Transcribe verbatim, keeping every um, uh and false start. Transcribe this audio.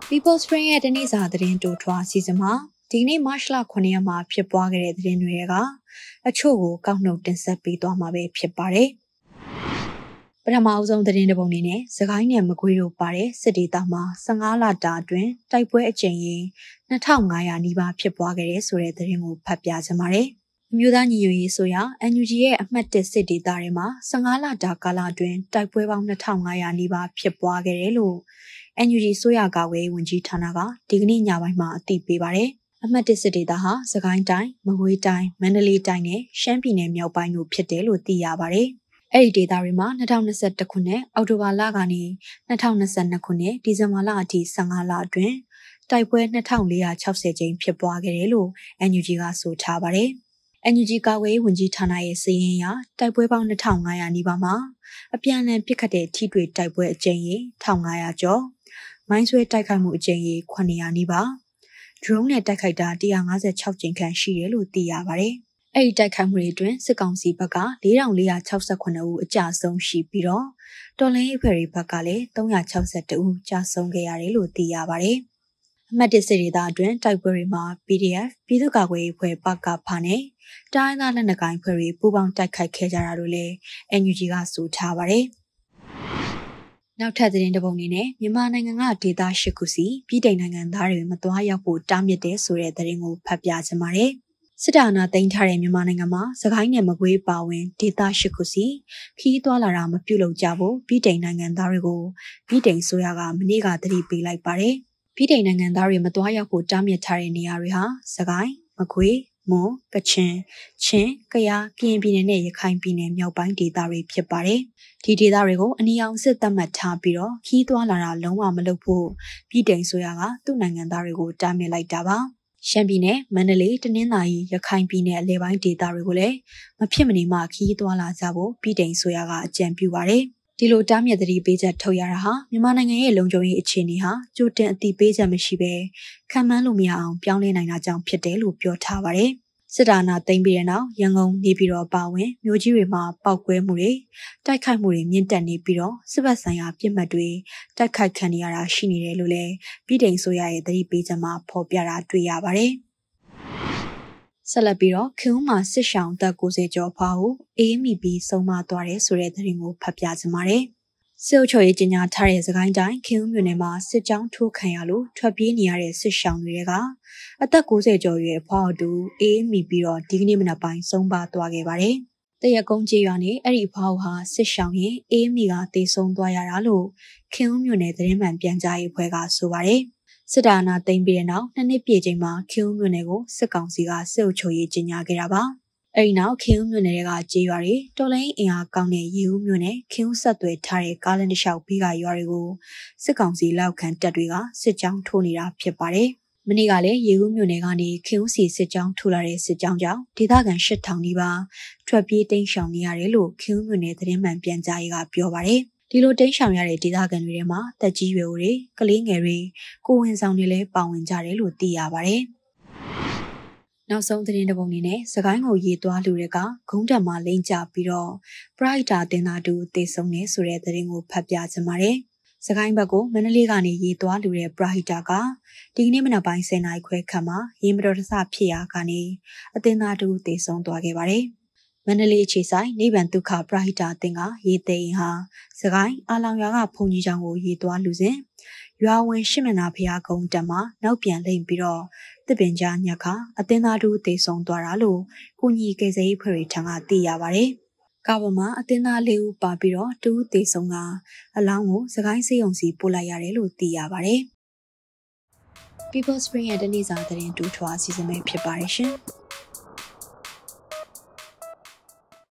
People Spring ရဲ့တနေ့စာသတင်းတိုးထွားစီစဉ်မှာဒီနေ့မတ်လခုနှစ်ရက်မှာဖြစ်ပွားခဲ့တဲ့သတင်းတွေကအချို့ကိုကောက်နှုတ်တင်ဆက်ပေးသွားမှာပဲဖြစ်ပါတယ်။ပထမအဆုံးသတင်းတစ်ပုဒ်အနေနဲ့စကိုင်းနယ်မကွေးတို့ပါတဲ့စစ်ဒေသမှာဆယ့်ငါးလတာအတွင်းတိုက်ပွဲအကြိမ်ရေနှစ်ထောင်ငါးရာနီးပါးဖြစ်ပွားခဲ့တဲ့ဆိုတဲ့သတင်းကိုဖတ်ပြချင်ပါတယ်။အမျိုးသားညီညွတ်ရေးဆိုရာ N U G ရဲ့အမှတ်တစ်စစ်ဒေသတွေမှာဆယ့်ငါးလတာကာလအတွင်းတိုက်ပွဲပေါင်းနှစ်ထောင်ငါးရာနီးပါးဖြစ်ပွားခဲ့တယ်လို့ N U G ဆိုရကာဝေးဝန်ကြီးဌာနကဒီကနေ့ညပိုင်းမှာအသိပေးပါတယ်။အမှတ်တစ်စစ်ဒေသဟာစကိုင်းတိုင်း၊မကွေးတိုင်း၊မန္တလေးတိုင်းနဲ့ရှမ်းပြည်နယ်မြောက်ပိုင်းတို့ဖြစ်တယ်လို့သိရပါတယ်။အဲ့ဒီဒေသတွေမှာ၂၀၂၁ခုနှစ်အောက်တိုဘာလကနေ၂၀၂၂ခုနှစ်ဒီဇင်ဘာလအထိဆယ့်ငါးလအတွင်းတိုက်ပွဲ၂ထောင်လေးရာ၆ဆယ်ကြိမ်ဖြစ်ပွားခဲ့တယ်လို့ N U G ကဆိုထားပါတယ်။ N U G ကာကွယ်ရေးဝန်ကြီးဌာနရဲ့စာရင်းအရတိုက်ပွဲပေါင်းနှစ်ထောင်ငါးရာနီးပါးမှာအပြန်အလှန်ပစ်ခတ်တဲ့ထိတွေ့တိုက်ပွဲအကြိမ်ရေ၁၅၀၀ကျော်မိုင်းဆွဲတိုက်ခိုက်မှုအကြိမ်ရေခုနှစ်ရာနီးပါးဒရုန်းနဲ့တိုက်ခိုက်တာ၁၅၆ကြိမ်ခန့်ရှိတယ်လို့သိရပါတယ်။အဲ့ဒီတိုက်ခိုက်မှုတွေအတွင်းစစ်ကောင်စီဘက်က၄ထောင်၄ရာ၆ခုဦးအကြဆုံးရှိပြီးတော့တော်လှန်ရေးအဖွဲ့တွေဘက်ကလည်း၃ရာ၆၁ဦးကြာဆုံးခဲ့ရတယ်လို့သိရပါတယ်။အမှတ်တစ်စစ်ဒေသအတွင်းတိုက်ပွဲတွေမှာ P D F ပြည်သူ့ကာကွယ်ရေးအဖွဲ့ပကဖနဲ့တိုင်းသားလက်နက်ကိုင်အဖွဲ့တွေပူးပေါင်းတိုက်ခိုက်ခဲ့ကြတာလို့လည်း N U G ကဆိုထားပါတယ်။နောက်ထပ်သတင်းတစ်ပုဒ်အနေနဲ့မြန်မာနိုင်ငံကဒေသ၈ခုစီပြည်ထိုင်နိုင်ငံသားတွေမသွားရောက်ဖို့တားမြစ်တဲ့ဆိုတဲ့သတင်းကိုဖတ်ပြချင်ပါတယ်။စစ်တပ်အာဏာသိမ်းထားတဲ့မြန်မာနိုင်ငံမှာစကိုင်းနယ်မကွေးပါဝင်ဒေသ၈ခုစီခီးသွားလာတာမပြုလုပ်ကြဖို့ပြည်ထိုင်နိုင်ငံသားတွေကိုပြည်ထိုင်ဆိုရကမနေ့ကသတိပေးလိုက်ပါတယ်။ပြည်ထိုင်နိုင်ငံသားတွေမသွားရောက်ဖို့တားမြစ်ထားတဲ့နေရာတွေဟာစကိုင်းမကွေးမွန်ကချင်ချင်းကယားကရင်ပြည်နယ်နဲ့ရခိုင်ပြည်နယ်မြောက်ပိုင်းဒေသတွေဖြစ်ပါတယ်။ဒီဒေသတွေကိုအနီရောင်စစ်သတ်မှတ်ထားပြီးတော့ခီးသွားလာတာလုံးဝမလုပ်ဖို့ပြည်ထိုင်ဆိုရကသူ့နိုင်ငံသားတွေကိုတားမြစ်လိုက်တာပါ။ရှမ်းပြည်နယ်မန္တလေးတနင်္သာရီရခိုင်ပြည်နယ်အလဲပိုင်းဒေသတွေကိုလည်းမဖြစ်မနေမှခီးသွားလာကြဖို့ပြည်ထိုင်ဆိုရကအကြံပြုပါတယ်။ဒီလိုတားမြစ်သတိပေးချက်ထုတ်ရတာဟာမြန်မာနိုင်ငံရဲ့လုံခြုံရေးအခြေအနေဟာကြိုတင်အသိပေးချက်မရှိဘဲခံမှန်းလို့မရအောင်ပြောင်းလဲနိုင်တာကြောင့်ဖြစ်တယ်လို့ပြောထားပါတယ်။စစ်တာနာသိမ်းပြီးတဲ့နောက်ရန်ကုန်နေပြည်တော်ပါဝင်မြို့ကြီးတွေမှာပောက်ကွဲမှုတွေတိုက်ခိုက်မှုတွေမြင့်တက်နေပြီးတော့စစ်ဘက်ဆိုင်ရာပြစ်မှတ်တွေတိုက်ခိုက်ခံနေရတာရှိနေတယ်လို့လည်းပြည်ထိုင်ဆိုရရဲ့သတိပေးချက်မှာဖော်ပြတာတွေ့ရပါတယ်။ဆက်လက်ပြီးတော့ခင်ဦးမှာစစ်ရှောင်းသက်၉၀ကျော်ဖောက်အေးမိပြီးဆုံးမသွားတယ်ဆိုတဲ့သတင်းကိုဖတ်ပြချင်ပါတယ်။စစ်အုပ်ချုပ်ရေးကြီးညာထားတဲ့စကိုင်းတိုင်းခင်ဦးမြို့နယ်မှာစစ်ကြောင်းထိုးခံရလို့ထွက်ပြေးနေရတဲ့စစ်ရှောင်းတွေကအသက်၉၀ကျော်ရွယ်ဖောက်တူအေးမိပြီးတော့ဒီကနေ့မနက်ပိုင်းဆုံးပါသွားခဲ့ပါတယ်။တရကုန်းကျေးရွာနဲ့အဲ့ဒီဖောက်ဟာစစ်ရှောင်းရင်အေးမိကတေဆုံးသွားရတာလို့ခင်ဦးမြို့နယ်သတင်းမှန်ပြန်ကြားရေးအဖွဲ့ကဆိုပါတယ်။စစ်တာနာသိမ်းပြီးတဲ့နောက်နှစ်နှစ်ပြည့်ချိန်မှာခင်ဦးမြို့နယ်ကိုစစ်ကောင်စီကစစ်အုပ်ချုပ်ရေးကြီးညာခဲ့တာပါ။အဲဒီနောက်ခင်ဦးမြို့နယ်ကကျေးရွာတွေတော်လိုင်းအင်အားကောင်းတဲ့ရေဦးမြို့နယ်ခင်ဦးဆက်သွယ်ထားတဲ့ကားလမ်းတစ်လျှောက်ဘေးကရွာတွေကိုစစ်ကောင်စီလက်ခံတပ်တွေကစစ်ကြောင်းထိုးနေတာဖြစ်ပါတယ်။မနေ့ကလည်းရေဦးမြို့နယ်ကနေခင်ဦးစီစစ်ကြောင်းထိုးလာတဲ့စစ်ကြောင်းကြောင့်ဒေသခံ၈ထောင်နီးပါးထွက်ပြေးတိမ်းရှောင်နေရတယ်လို့ခင်ဦးမြို့နယ်သတင်းမှန်ပြန်ကြားရေးကပြောပါတယ်။ဒီလိုတိမ်းရှောင်ရတဲ့ဒေသခံတွေထဲမှာတက်ကြီးရွယ်တွေကလေးငယ်တွေကိုဝင်ဆောင်တွေလည်းပါဝင်ကြတယ်လို့သိရပါတယ်။နောက်ဆုံးသတင်းတစ်ပုဒ်အနေနဲ့စကိုင်းကိုရေသွားလူတွေကဂုံးတက်မှာလိမ့်ကြပြီးတော့ပရိုက်တာတင်သားတူတေဆုံးနေဆိုတဲ့သတင်းကိုဖတ်ပြချင်ပါတယ်။စကိုင်းဘက်ကိုမန္တလေးကနေရေသွားလူတဲ့ပရိုက်တာကဒီကနေ့မနက်ပိုင်း၁၀နာရီခွဲခန့်မှာရေမတော်တဆဖြစ်ရာကနေအတင်သားတူတေဆုံးသွားခဲ့ပါတယ်။မန္တလေးအခြေဆိုင်နိဗ္ဗာန်ဒုက္ခပရိုက်တာတင်ကရေသိရင်ဟာစကိုင်းအာလောင်ရွာကဘုံကြီးကျောင်းကိုရေသွားလူစဉ်ရွာဝင်ရှစ်မနာဖျားကုန်းတက်မှာနောက်ပြန်လိမ့်ပြီးတော့တစ်ပင်ကြားညက်ခါအသင်းသားတူတေဆုံးသွားတာလို့ကိုညီကေစရေးဖွဲ့ထံကသိရပါတယ်။ကားပေါ်မှာအသင်းသားလေးဦးပါပြီးတော့တူတေဆုံးကအလောင်းကိုစကိုင်းစေးုံစီပို့လိုက်ရတယ်လို့သိရပါတယ်။ People Spring ရဲ့တနေ့စာသတင်းတူထွားအစီအစဉ်ပဲဖြစ်ပါတယ်ရှင်။